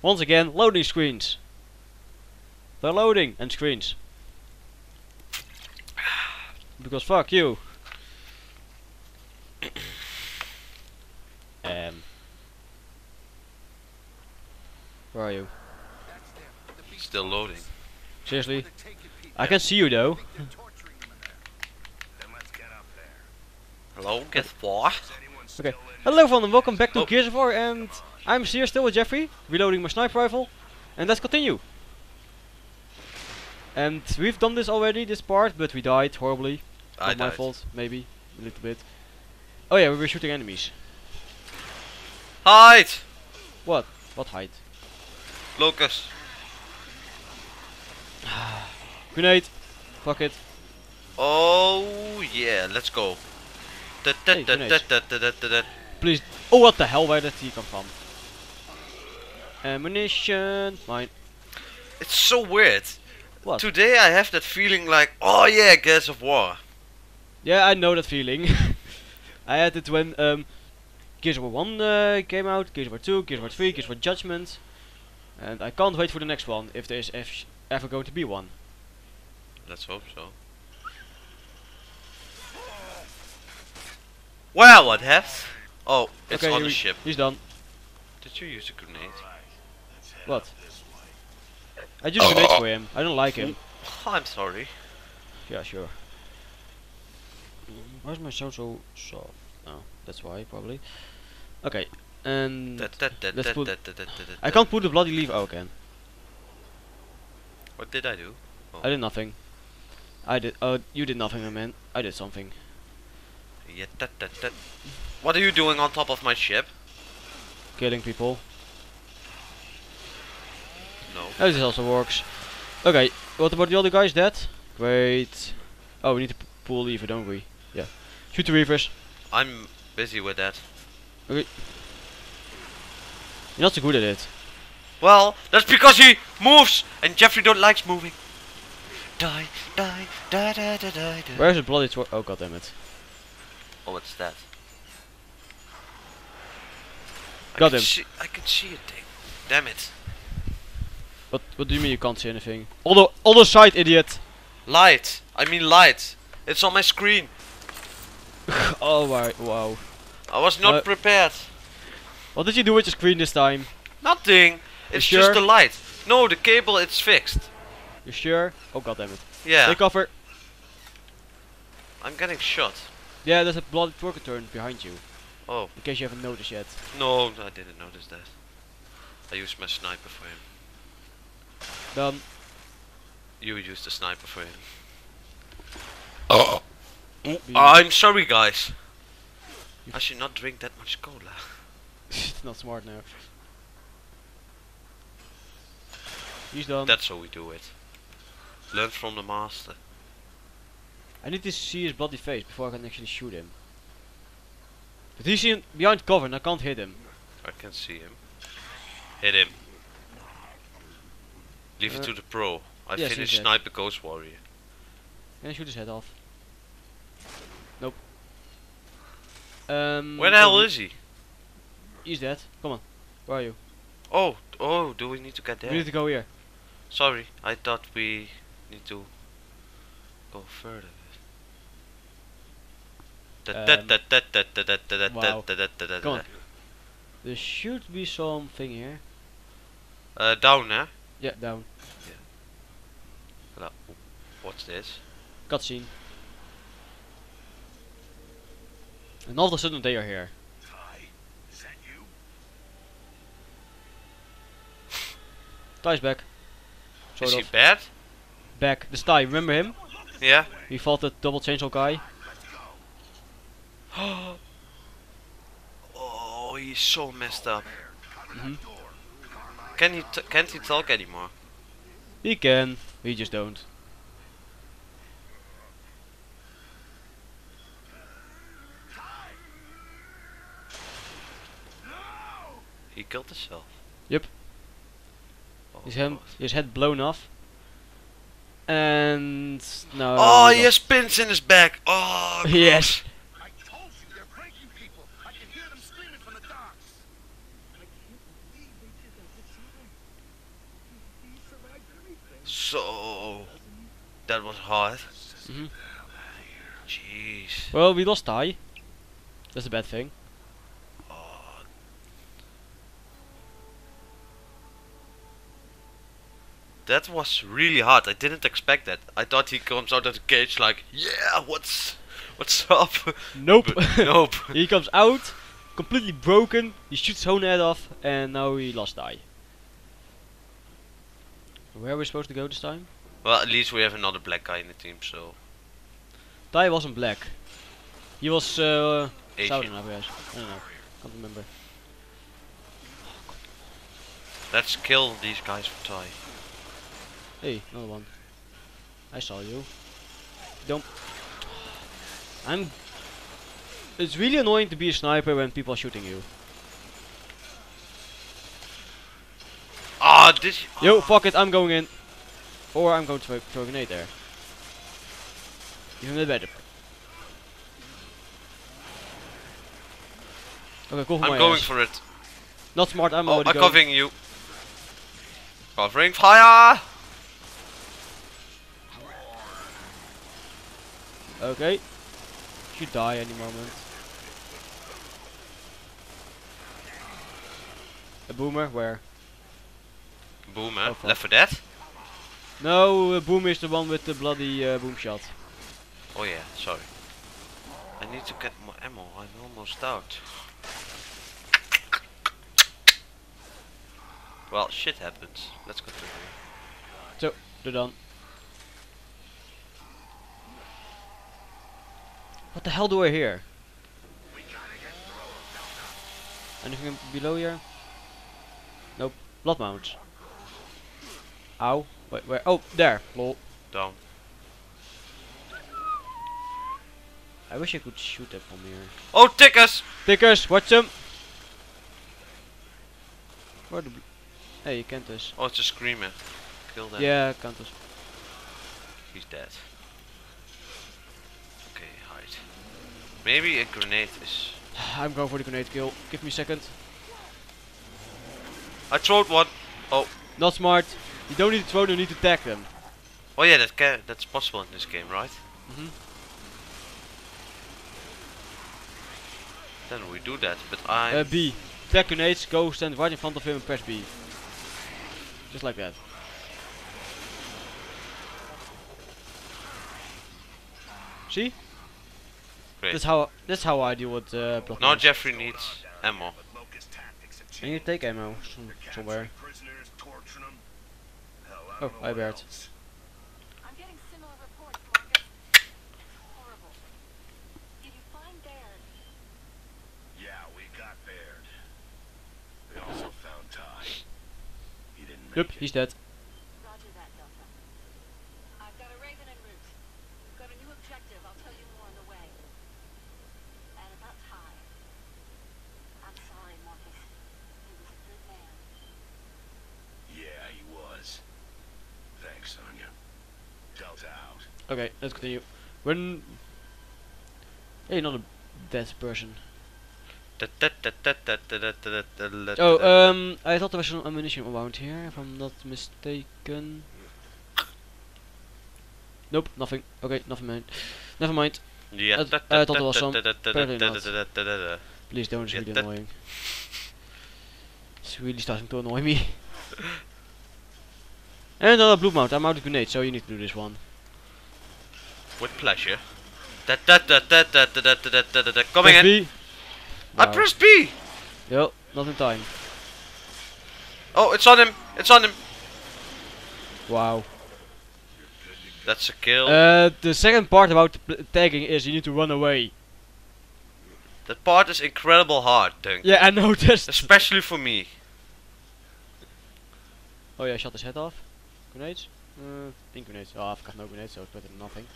Once again, loading screens. They're loading and screens. Because fuck you. Where are you? Still loading. Seriously? I can see you though. Hello, guess what? Okay. Hello everyone and welcome back to Oh. Gears of War, and I'm here still with Jeffrey, reloading my sniper rifle. And let's continue. And we've done this already, this part, but we died horribly. I Not my died. fault, maybe. A little bit. Oh yeah, we were shooting enemies. Hide! What? What height? Lucas. Grenade! Fuck it. Oh yeah, let's go. Hey, grenades. Please. Oh, what the hell? Where did he come from? Ammunition. Mine. It's so weird. What? Today I have that feeling like, oh yeah, Gears of War. Yeah, I know that feeling. I had it when Gears of War 1 came out, Gears of War 2, Gears of War 3, Gears of War Judgment. And I can't wait for the next one, if there is ever going to be one. Let's hope so. Well, what has? Oh, it's Okay, on the ship. he's done. Did you use a grenade? What? I just grenades for him. I don't like him. I'm sorry. Yeah, sure. Why is my sound so soft? Oh, that's why, probably. Okay, and let's put. I can't put the bloody leaf. Oh, again. What did I do? I did nothing. I did. You did nothing, man. I did something. Yeah, What are you doing on top of my ship? Killing people. No. Oh, this also works. Okay, what about the other guys dead? Great. Oh, we need to pull a lever, don't we? Yeah. Shoot the reavers. I'm busy with that. Okay. You're not so good at it. Well, that's because he moves and Jeffrey don't likes moving. Die, die, die, die, die, die, die. Where's the bloody sword? Oh, god damn it. Oh, what's that? Got him. I can see a thing. Damn it. What do you mean you can't see anything? Other side, idiot! Light. I mean light. It's on my screen. Oh wow. I was not prepared. What did you do with your screen this time? Nothing. It's sure? just the light. No, the cable, it's fixed. You sure? Oh god damn it. Yeah. Take cover. I'm getting shot. Yeah, there's a bloody torque turn behind you. Oh. In case you haven't noticed yet. No, I didn't notice that. I used my sniper for him. Done. You used the sniper for him. Oh. I'm sorry, guys. I should not drink that much cola. It's not smart now. He's done. That's how we do it. Learn from the master. I need to see his bloody face before I can actually shoot him. But he's behind cover and I can't hit him. I can see him. Hit him. Leave it to the pro. I yes, finished he's dead. Sniper Ghost Warrior. Can I shoot his head off? Nope. Where the hell is he? He's dead. Come on. Where are you? Oh, do we need to get We there? need to go here. Sorry, I thought we need to go further. Wow. Come on. There should be something here. Down, eh? Yeah, down. Hello. What's this? Cutscene. And all of a sudden they are here. Is that you? Ty's back. Sort Is he of. bad? Back. This Ty, remember him? Yeah. He fought the double chainsaw guy. Oh, he's so messed up. Mhm. Can't he talk anymore? He can. We just don't. He killed himself. Yep. Oh, His head blown off. And no. Oh, he has pins in his back. Oh, Yes. I told you they're pranking people. I can hear them screaming from the docks. I can't believe they did that. So that was hard. Mhm. Jeez. Well, we lost Ty. That's a bad thing. Oh. That was really hard. I didn't expect that. I thought he comes out of the cage like, yeah, what's up? Nope. But nope. He comes out, completely broken. He shoots his own head off, and now we lost Ty. Where are we supposed to go this time? Well, at least we have another black guy in the team, so Ty wasn't black. He was Asian. Southern, I guess. I don't know. Can't remember. Let's kill these guys for Ty. Hey, another one. I saw you. Don't. It's really annoying to be a sniper when people are shooting you. Ah, this. Yo, fuck it, I'm going in. Or I'm going to throw a grenade there. Even better. Okay, cool. I'm going for it. Not smart. I'm Oh, already I'm going. covering you. Covering fire. Okay. Should die any moment. A boomer? Where? Boom, Oh, fuck. Left for Dead. No, boomer is the one with the bloody boom shot. Oh yeah, sorry. I need to get more ammo. I'm almost out. Well, shit happens. Let's continue. So, they're done. What the hell do I hear? Anything below here? Nope. Blood mounts. Ow. Wait, where? Oh, there. Lol. Down. I wish I could shoot that from here. Oh, tickers! Tickers, watch them! Where the hey, Kentus. Oh, it's a screamer. Kill them. Yeah, Kentus. He's dead. Okay, hide. Maybe a grenade is. I'm going for the grenade kill. Give me a second. I throwed one. Oh. Not smart. You don't need to throw them, you need to tag them. Oh yeah, that's possible in this game, right? Mhm. Then we do that, but I. B. Tag grenades, go stand right in front of him and press B. Just like that. See? Great. That's how I deal with block Now mounts. Jeffrey needs ammo. I need to take ammo somewhere. Oh, hi Bert. I'm getting similar reports, Marcus. Horrible. Did you find Baird? Yeah, we got Baird. We also found Ty. He didn't make Yep, it. he's dead. Roger that, Delta. I've got a Raven en route. We've got a new objective. I'll tell you more on the way. And about Ty. I'm sorry, Marcus. He was a good man. Yeah, he was. Thanks, Sonya. Delta out. Okay, let's continue. When hey, not a dead person. Oh, I thought there was some ammunition around here, if I'm not mistaken. Nope, nothing. Okay, nothing mind. Never mind. Yeah. I thought there was some. Apparently not. Please don't, it's Yeah, really that- annoying. It's really starting to annoy me. And another blue mount. I'm out of grenades, so you need to do this one. With pleasure. Coming Press in. B. I Wow. pressed B. Yo, not in time. Oh, it's on him. It's on him. Wow. That's a kill. The second part about tagging is you need to run away. That part is incredible hard, Dunk. Yeah, I noticed. Especially for me. Oh yeah, I shot his head off. Grenades? Pink grenades. Oh, I've got no grenades, so it's better than nothing.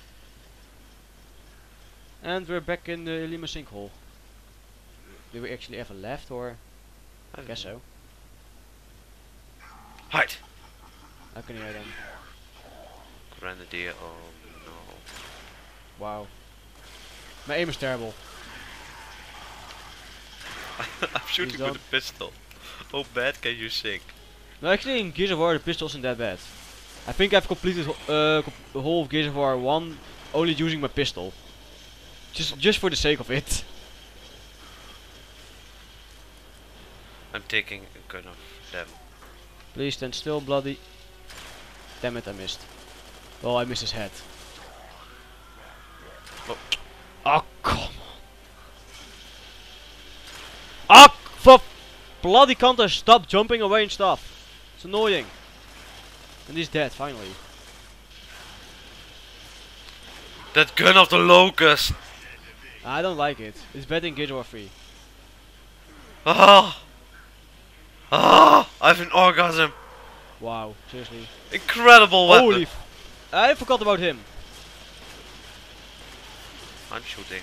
And we're back in the Lima sinkhole. Did we actually ever left, or? I guess so. Hide. How can you hide them? Grenadier. Oh no. Wow. My aim is terrible. I'm shooting done. with a pistol. How bad can you sink? No, actually in Gears of War the pistol isn't that bad. I think I've completed the whole of Gears of War 1 only using my pistol. Just for the sake of it. I'm taking a gun of them. Please stand still, bloody. Damn it, I missed. Well, I missed his head. Oh. Oh, come on. Ah, for bloody counter, stop jumping away and stuff. It's annoying. And he's dead, finally. That gun of the locust! I don't like it. It's better in Gears of War 3. Ah! Ah! I have an orgasm! Wow, seriously. Incredible weapon! Holy I forgot about him. I'm shooting.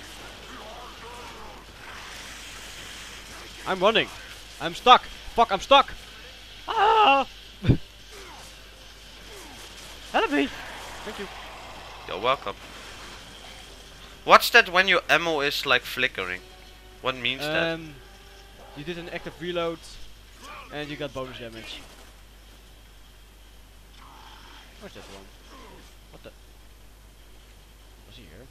I'm running. I'm stuck. Fuck, I'm stuck. Ah! Help me. Thank you. You're welcome. What's that when your ammo is like flickering? What means that? You did an active reload and you got bonus damage. Where's that one? What the? Was he here?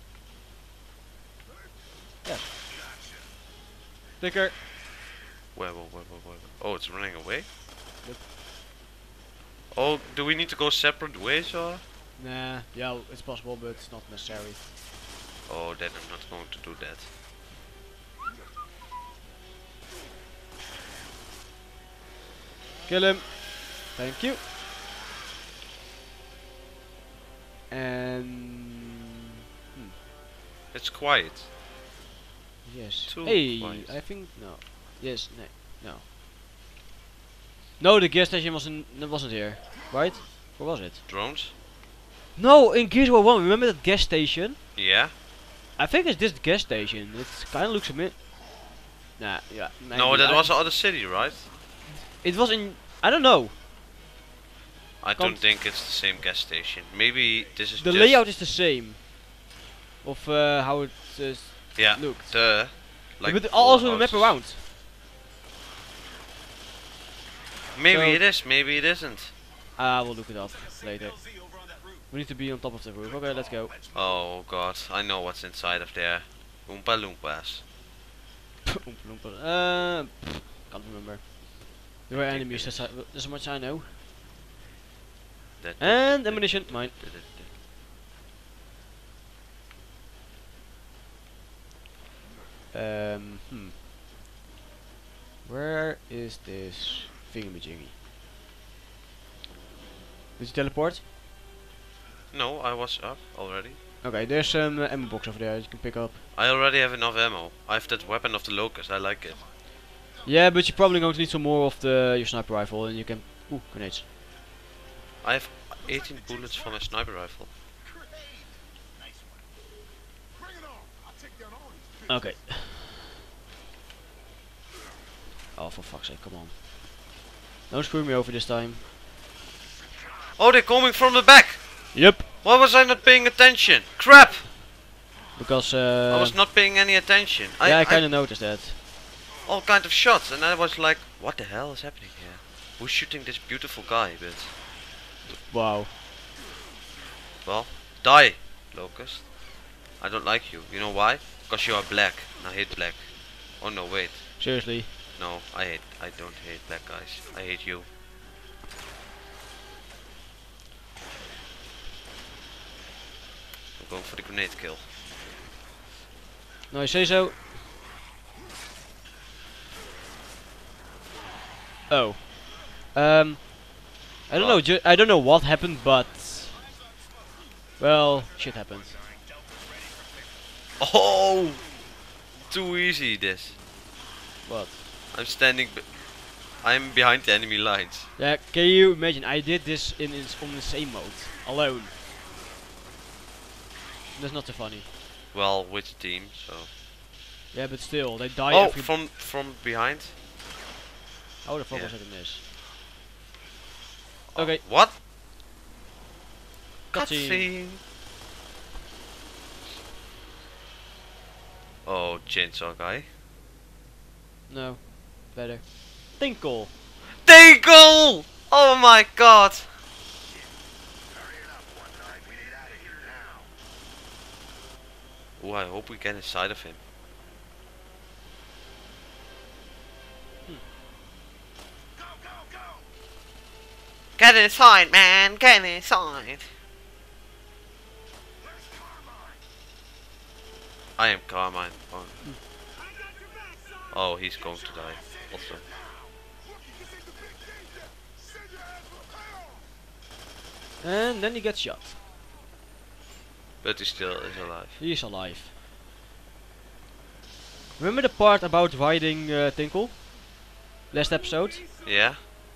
Yes. Sticker. Where? Oh, it's running away? Yep. Oh, do we need to go separate ways or? Nah, yeah, it's possible, but it's not necessary. Oh, then I'm not going to do that. Kill him. Thank you. And It's quiet. yes. Too Hey, quiet. I think no. Yes, no. No, the gas station wasn't here, right? Or was it? Drones? No, in Gears of War 1, remember that gas station? Yeah. I think it's this gas station. It kind of looks a bit. Nah, yeah. No, maybe. that was the other city, right? It was in. I don't know. I don't think it's the same gas station. Maybe this is The just layout is the same. Of how it yeah. looked. The Like like but full also the map houses. around. Maybe So- it is, maybe it isn't. We'll look it up later. We need to be on top of the roof. Okay, let's go. Oh god, I know what's inside of there. Oompa Loompas. Can't remember. There were enemies, that's much I know. And ammunition, mine. Where is this thingamajiggy? Did you teleport? No, I was up already. Okay, there's some ammo box over there you can pick up. I already have enough ammo. I have that weapon of the locust, I like it. Yeah, but you're probably going to need some more of your sniper rifle, and you can. Ooh, grenades. I have 18 bullets for my sniper rifle. Okay. Oh, for fuck's sake, come on. Don't screw me over this time. Oh, they're coming from the back! Yep. Why was I not paying attention? Crap! Because I was not paying any attention. yeah, I kinda noticed that. all kind of shots, and I was like, what the hell is happening here? Who's shooting this beautiful guy? But Wow. well, die, locust. I don't like you. You know why? Because you are black, and I hate black. Oh no, wait. Seriously. No, I don't hate black guys. I hate you. I'm going for the grenade kill. No, you say so. Oh. I don't know. I don't know what happened, but well, shit happened. Oh! Too easy this. What? I'm standing. I'm behind the enemy lines. Yeah. Can you imagine? I did this on the same mode, alone. That's not so funny. Well, which team? So. Yeah, but still, they die Oh, every. from behind. How the fuck Yeah. was I in this? Oh, Okay. what? Cutscene. Cutscene. Oh, chainsaw guy. No. Better. Tinkle. Tinkle! Oh my god! Oh, I hope we get inside of him. Go, go, go! Get inside, man! Get inside! Where's Carmine? I am Carmine. Oh, I got your back, son! oh, he's going to die. Also. Look, this ain't the big danger! Send your ass for hell! And then he gets shot. But he still is alive. He is alive. Remember the part about riding Tinkle? Last episode? Yeah?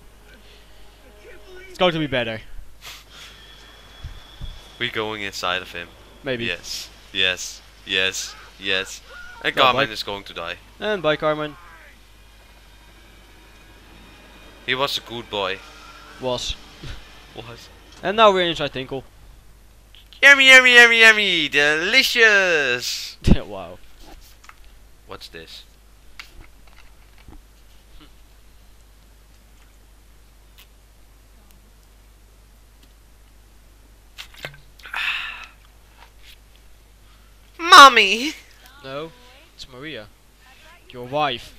It's going to be better. We're going inside of him. Maybe. Yes. Yes. Yes. Yes. And No, Carmine but- is going to die. And bye Carmen. He was a good boy. Was. What? And now we're inside Tinkle. Yummy, yummy, yummy, yummy! Delicious! Wow. What's this? Mommy! No, it's Maria. Your wife.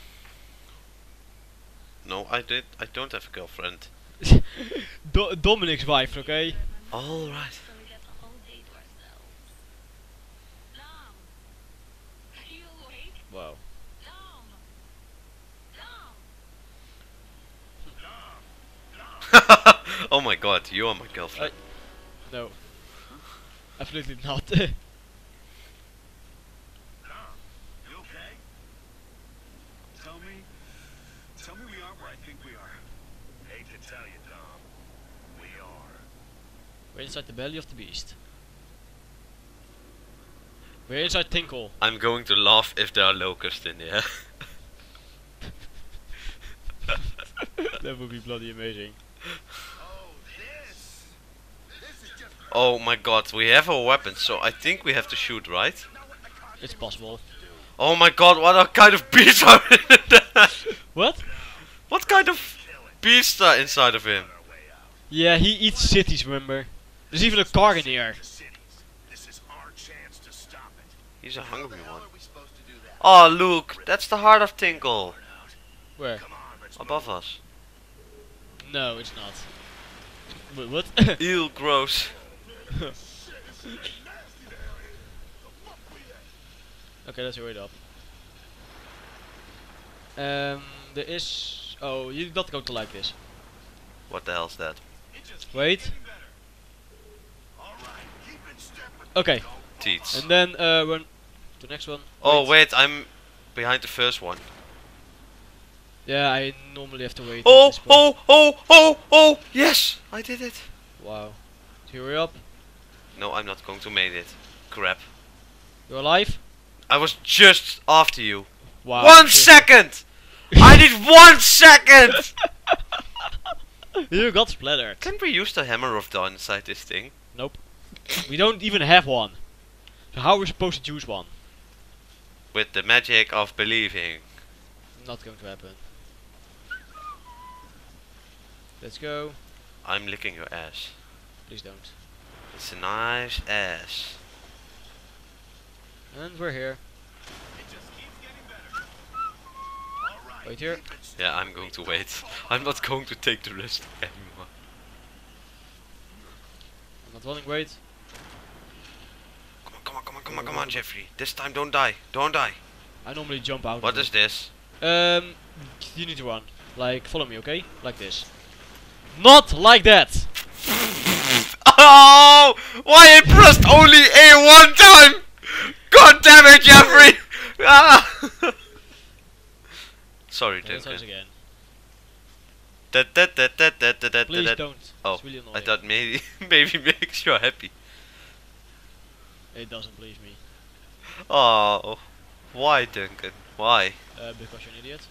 No, I don't have a girlfriend. Dominic's wife, okay? Alright. So we get the whole day to ourselves. Dom! Are you awake? Wow. Dom! Dom! Oh my god, you are my girlfriend. No. Absolutely not. You okay? Tell me we aren't where I think we are. Hate to tell you, Dom. We are. We're inside the belly of the beast. We're inside Tinkle. I'm going to laugh if there are locusts in there. That would be bloody amazing. Oh, this is just Oh my god, we have our weapons, so I think we have to shoot, right? It's possible. Oh my god, what kind of beasts are in there? What? What kind of beasts are inside of him? our way out. Yeah, he eats cities, remember? There's even a car in here. The cities. This is our chance to stop it. He's a hungry one. we supposed to do that? Oh look, that's the heart of Tinkle. Where? Come on, let's Above us. No, it's not. Wait, what? Ew, gross. Okay, let's hurry it up. There is... Oh, you're not going to like this. What the hell's that? Wait. All right, keep in step with Okay, Teats. and then when... The next one. Oh wait, I'm behind the first one. Yeah, I normally have to wait. at Oh, this point. oh, yes, I did it. Wow. Hurry up. No, I'm not going to make it. Crap. You're alive? I was just after you. Wow. 1 second! I need 1 second! You got splattered. Can't we use the hammer of dawn inside this thing? Nope. We don't even have one. So how are we supposed to choose one? With the magic of believing. Not going to happen. Let's go. I'm licking your ass. Please don't. It's a nice ass. And we're here. It just keeps getting better. All right. Wait here. keep in step Yeah, I'm going to wait. I'm not going to take the risk anymore. I'm not running, wait. Come on, Jeffrey. This time don't die. Don't die. I normally jump out. What of is this? it. You need to run. Like, follow me, okay? Like this. Not like that! Oh! Why I pressed only A one time? God damn it, Jeffrey! Ah! Sorry, No, that sounds Duncan. again. Please That. don't. Oh, It's really annoying. I thought maybe makes you happy. It doesn't believe me. Oh, why, Duncan? Why? Because you're an idiot.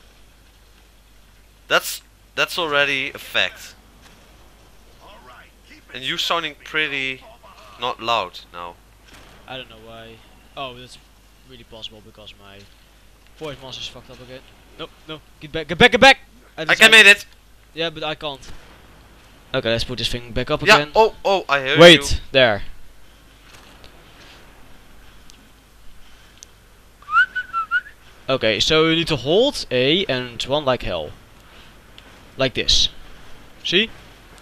That's already a fact. All right, keep in And you sounding pretty not loud now. I don't know why. Oh, that's really possible because my voice master's fucked up again. No, no, get back, get back, get back! I can make it. Yeah, but I can't. Okay, let's put this thing back up Yeah. again. Oh, I heard you. Wait, there. Okay, so you need to hold A and run like hell. Like this. See?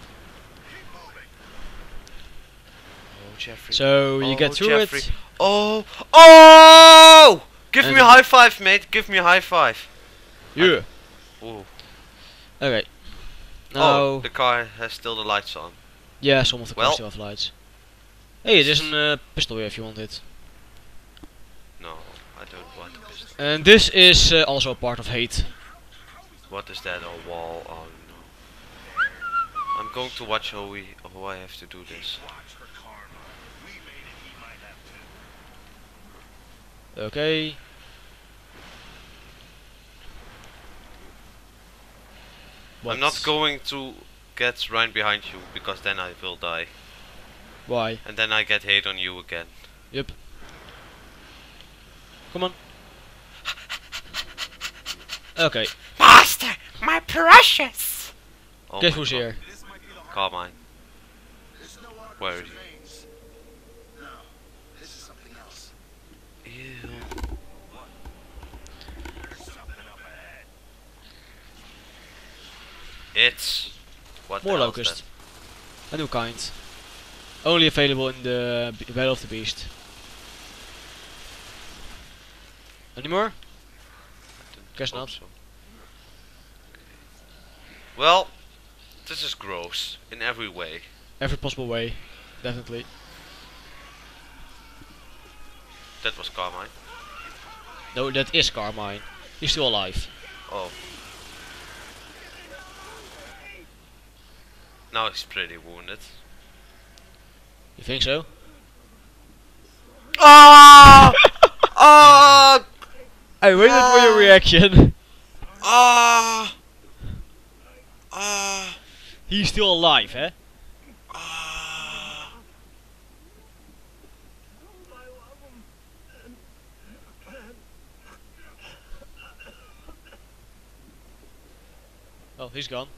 Oh, Jeffrey. So you get through Jeffrey. it. Oh! Oh! Give And me a high five, mate. Give me a high five. Yeah. Ooh. Okay. Now, Oh, the car has still the lights on. yeah, some of the Well- cars still have lights. Hey, there's a pistol here if you want it. No, I don't want a pistol. And this is also a part of hate. What is that? A wall? Oh no. I'm going to watch how I have to do this. Watch for karma. We made it, he might have to. Okay. I'm not going to get right behind you because then I will die. Why? And then I get hate on you again. Yep. Come on. Okay. Master, my precious! Oh Guess my who's God. here? This might be the hard. Carmine. There's no arteries Where or is he? veins. No, this is something else. Ew. There's something up ahead. It's... What the More hell is locust. A new kind. Only available in the Battle of the Beast. Any more? that? Guess Hope not. so. Well, this is gross in every way. Every possible way. Definitely. That was Carmine. No, that is Carmine. He's still alive. Oh. Now he's pretty wounded. You think so? Ah! Ah! I waited for your reaction. Ah! Ah! He's still alive, eh? Ah! Oh, he's gone.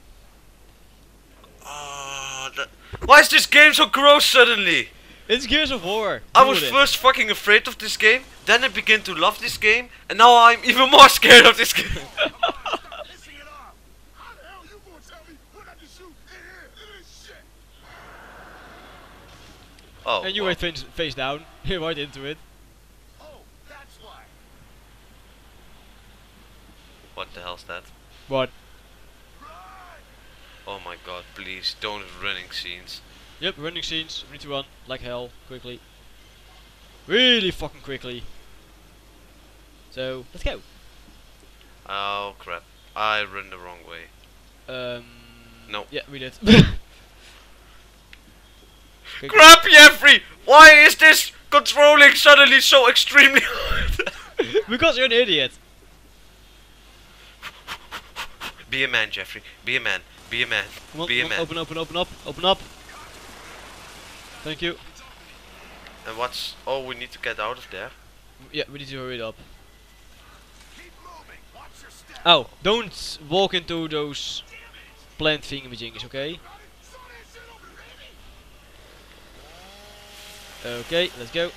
Ah! Why is this game so gross suddenly? It's Gears of War. I Deal was with it. first fucking afraid of this game, then I began to love this game, and now I'm even more scared of this game. Stop pissing it off! How the hell you gonna tell me when I can shoot in here? Look at this shit! Oh, And you well. went face down. Right into it. Oh, that's why. What the hell's that? What? Oh my god, please, don't running scenes. Yep, running scenes. We need to run like hell, quickly. Really fucking quickly. So, let's go. Oh crap, I ran the wrong way. No. Yeah, we did. Okay, Crap, Jeffrey! Why is this controlling suddenly so extremely hard? because you're an idiot. Be a man, Jeffrey. Be a man. Be a man. Come on, Be a come on, man. open, open, open up, open up. Thank you. And what's... Oh, we need to get out of there. Yeah, we need to hurry it up. Keep moving. Watch your step. Oh, don't walk into those plant thingamajiggies, okay? Okay, let's go.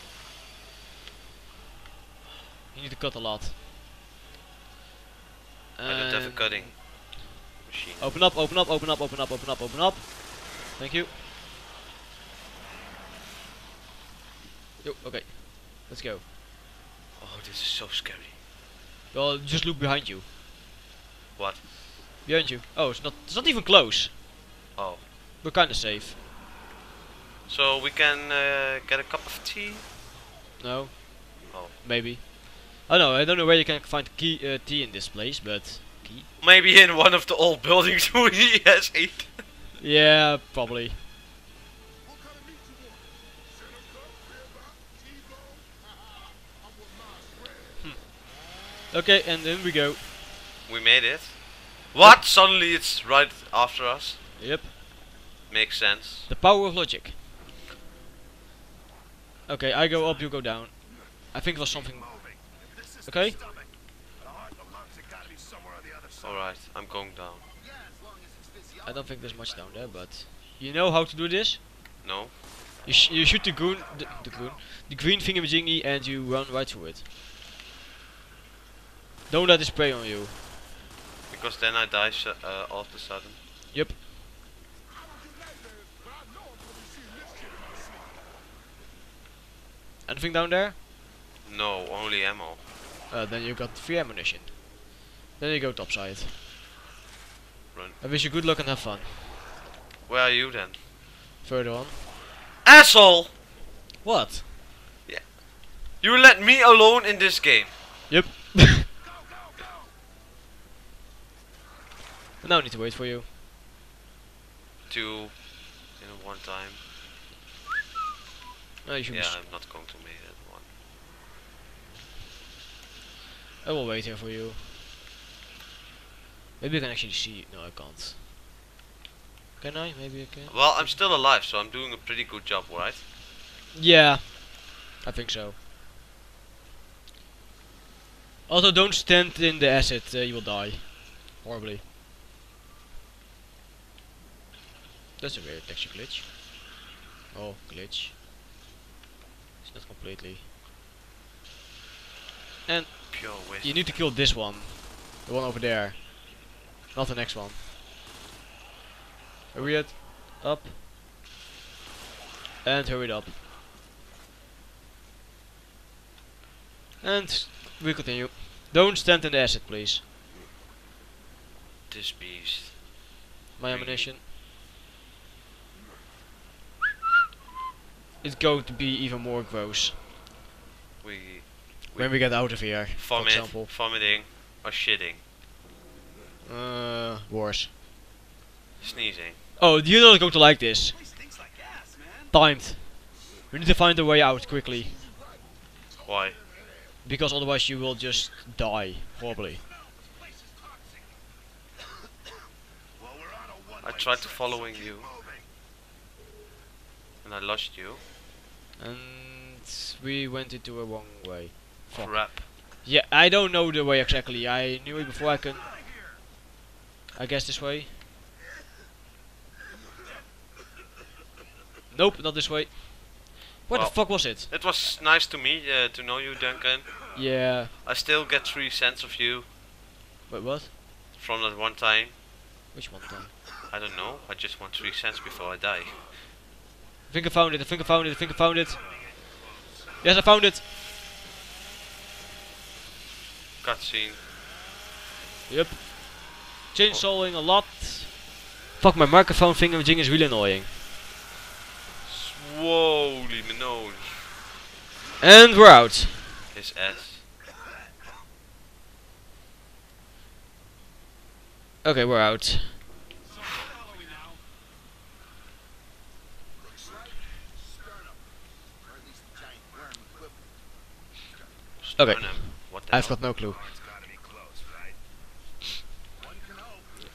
You need to cut a lot. I don't have a And cutting machine. Open up, open up, open up, open up, open up, open up. Thank you. Yo, okay. Let's go. Oh, this is so scary. Well, just look behind you. What? Behind you. Oh, it's not even close. Oh. We're kinda safe. So we can get a cup of tea? No? Oh. Maybe. I don't know where you can find tea in this place, but key? Maybe in one of the old buildings who he has ate. Yeah, probably. What kind of meat you want? Center cut, ribeye, T-bone? I want mine rare. Okay, and then we go. We made it. What? Suddenly it's right after us? Yep. Makes sense. The power of logic. Okay, I go up, you go down. I think it was something. Moving. If this is Okay. the stomach, the heart and the lungs, it gotta be somewhere on the other side. Alright, I'm going down. Yeah, as long as it's physiology. I don't think there's much down there, but you know how to do this. No? You shoot the green thingamajiggy and you run right through it. Don't let it spray on you. Because then I die all of a sudden. Yep. Anything down there? No, only ammo. Then you got free ammunition. Then you go topside. Run. I wish you good luck and have fun. Where are you then? Further on. Asshole! What? You let me alone in this game. Yep. Now I need to wait for you. Two in one time. No, you should Yeah, be I'm not going to make that one. I will wait here for you. Maybe I can actually see. No, I can't. Can I? Maybe I can. Well, I'm still alive, so I'm doing a pretty good job, right? Yeah, I think so. Also, don't stand in the acid. You will die horribly. That's a weird texture glitch. Oh, glitch. It's not completely. And Pure waste. you need to kill this one. The one over there. Not the next one. Hurry it up. And hurry it up. And we continue. Don't stand in the acid, please. This beast. My ammunition. It's going to be even more gross when we get out of here. For Vomit, example. vomiting, or shitting. Worse. Sneezing. Oh, you're not going to like this. Place stinks like gas, man. Timed. We need to find a way out quickly, Why? because otherwise you will just die horribly. Place is toxic. Well, we're on a one-way I tried to trip, following so keep you. moving. And I lost you. And we went into a wrong way. Fuck. Crap. Yeah, I don't know the way exactly. I knew it before I can. I guess this way. Nope, not this way. What Well, the fuck was it? It was nice to meet, to know you, Duncan. Yeah. I still get 3 cents of you Wait, what? from that one time. Which one time? I don't know. I just want 3 cents before I die. I think I found it. I think I found it. I think I found it. Yes, I found it. Cutscene. Yep. Chainsawing a lot. Fuck, my microphone thingamajig is really annoying. Holy moly. And we're out. His ass. Okay, we're out. So follow me now. Looks like sternum, or at least a giant worm equivalent. Okay. Sternum. What the I've hell? got no clue. Oh, it's gotta be close, right? One can hope.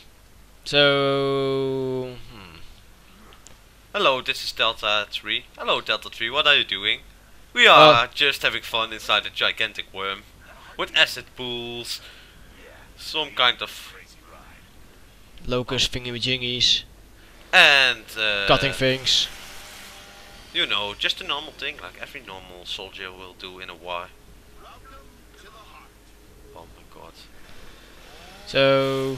So. Hello, this is Delta 3. Hello, Delta 3, what are you doing? We are just having fun inside a gigantic worm. With acid pools. Some kind of... Locust thingamajiggies. And... Cutting things. You know, just a normal thing, like every normal soldier will do in a war. Welcome to the heart. Oh my god. So.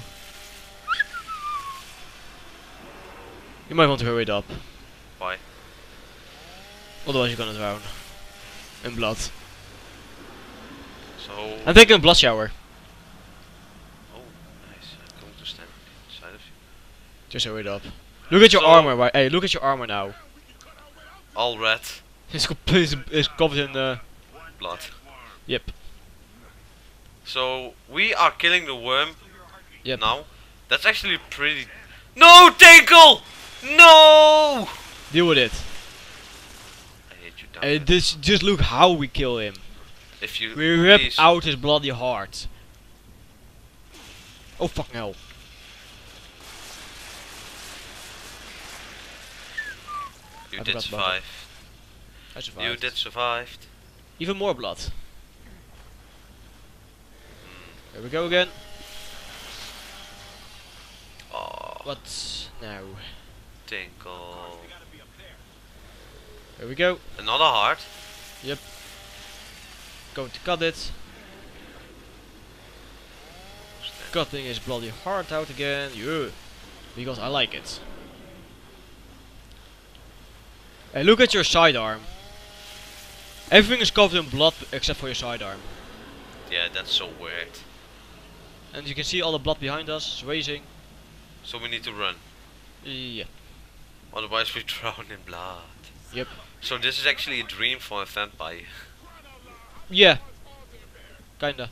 You might want to hurry it up. Why? Otherwise you're gonna drown. In blood. So... I'm taking a blood shower. Oh, nice. I'm going to stand inside of you. Just hurry it up. Look at your So- armor, right? Hey, look at your armor now. All red. It's covered in Blood. Yep. So, we are killing the worm Yep. now. That's actually pretty... No, Tinkle! No! Deal with it. I hate you, Duncan. This, just look how we kill him. If you We rip please- out his bloody heart. Oh fucking hell. You I did forgot about survive. I survived. You did survive. Even more blood. Here we go again. Oh, What now? Tinkle. Here we go. Another heart. Going to cut it. cutting his bloody heart out again. Yeah. Because I like it. Hey, look at your sidearm. Everything is covered in blood except for your sidearm. Yeah, that's so weird. And you can see all the blood behind us, racing. So we need to run. Yeah. Otherwise we drown in blood. Yep. So this is actually a dream for a vampire. Yeah. Kinda.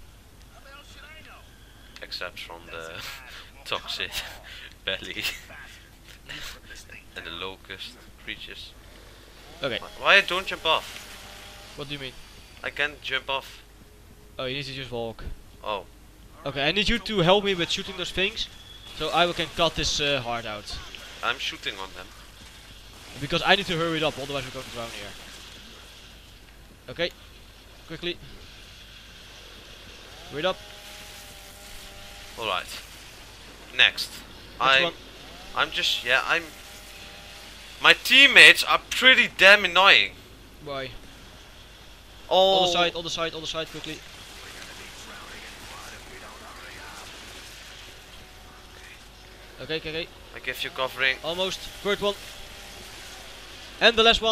Except from the toxic belly and the locust creatures. Okay. Why I don't jump off? What do you mean? I can't jump off. Oh, you need to just walk. Oh. Okay, I need you to help me with shooting those things. So I can cut this heart out. I'm shooting on them. Because I need to hurry it up, otherwise we're going to drown here. Okay. Quickly. Hurry it up. Alright. Next. Next one. My teammates are pretty damn annoying. Why? Oh. On the side, quickly. Okay. I give you covering. Almost. Third one. And the last one.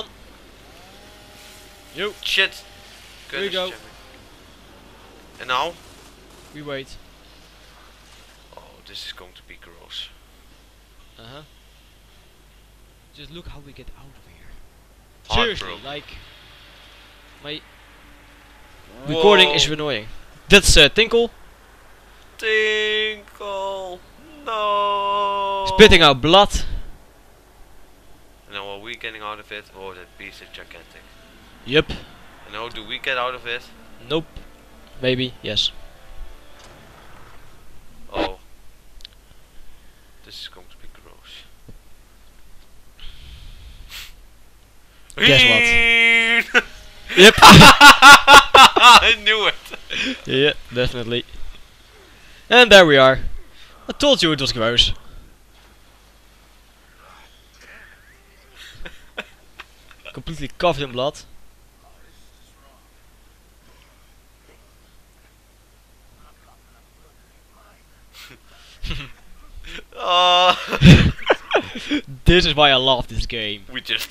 You. Shit. Here we go. And now? We wait. Oh, this is going to be gross. Uh-huh. Just look how we get out of here. Heartbroken. Seriously, like... My... recording is annoying. That's Tinkle. Tinkle. No. Spitting out blood. Now are we getting out of it? Oh, that beast is gigantic. Yep. And how do we get out of it? Nope. Maybe, yes. Oh. This is going to be gross. Guess what? Yep. I knew it. Yeah, definitely. And there we are. I told you it was gross. Completely covered in blood. This is why I love this game. We just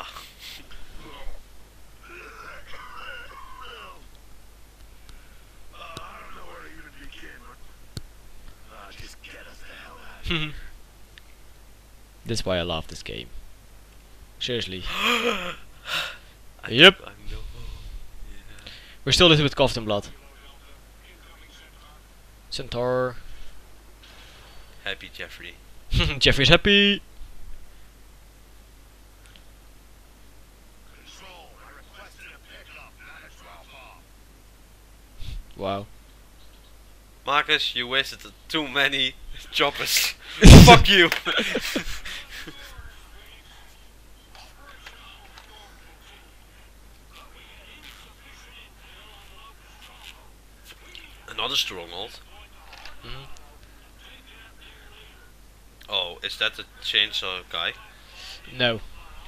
I don't know where to even begin. Just get us the hell out of here. This is why I love this game. Seriously. Yep. I know. Yeah. We're still a little bit covered in blood. Centaur. Happy Jeffrey. Jeffrey's happy. Control, I requested a pickup, not a drop-off. Wow. Marcus, you wasted too many choppers. Fuck you. Another stronghold. Mhm. Oh, is that the chainsaw guy? No.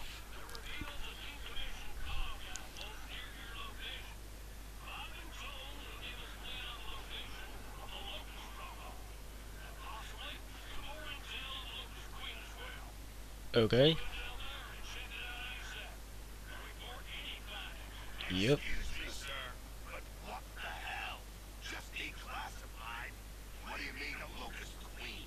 Okay. Yep. Excuse me, sir, but what the hell? Just declassified? What do you mean a locust queen?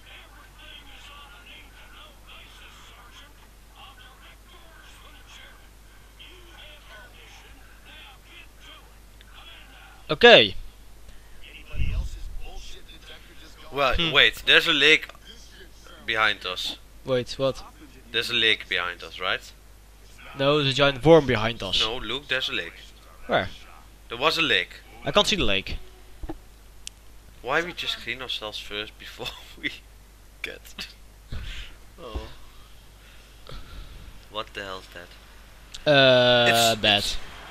Okay. Anybody else's bullshit detector just go? Well, wait, there's a lake behind us. Wait, what? There's a lake behind us, right? No, there's a giant worm behind us. No, look, there's a lake. Where? There was a lake. I can't see the lake. Why we just clean ourselves first before we get? Oh. What the hell is that? Bad.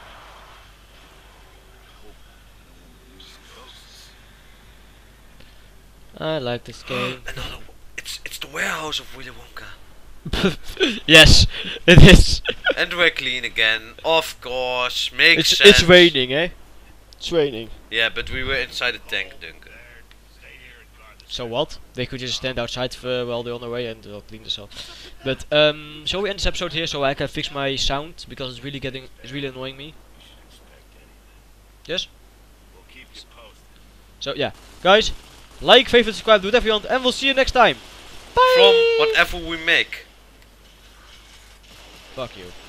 I like this game. Another. It's the warehouse of Willy Wonka. Yes, it is. And we're clean again. Of course, makes It's sense. raining, eh? It's raining. Yeah, but we were inside a tank, Duncan. Stay here and so what? They could just stand outside while they're on their way and they'll clean this up. But shall we end this episode here so I can fix my sound because it's really annoying me. Yes. We'll keep you posted. So yeah, guys, like, favorite, subscribe, do whatever you want, and we'll see you next time. Bye. From whatever we make. Fuck you.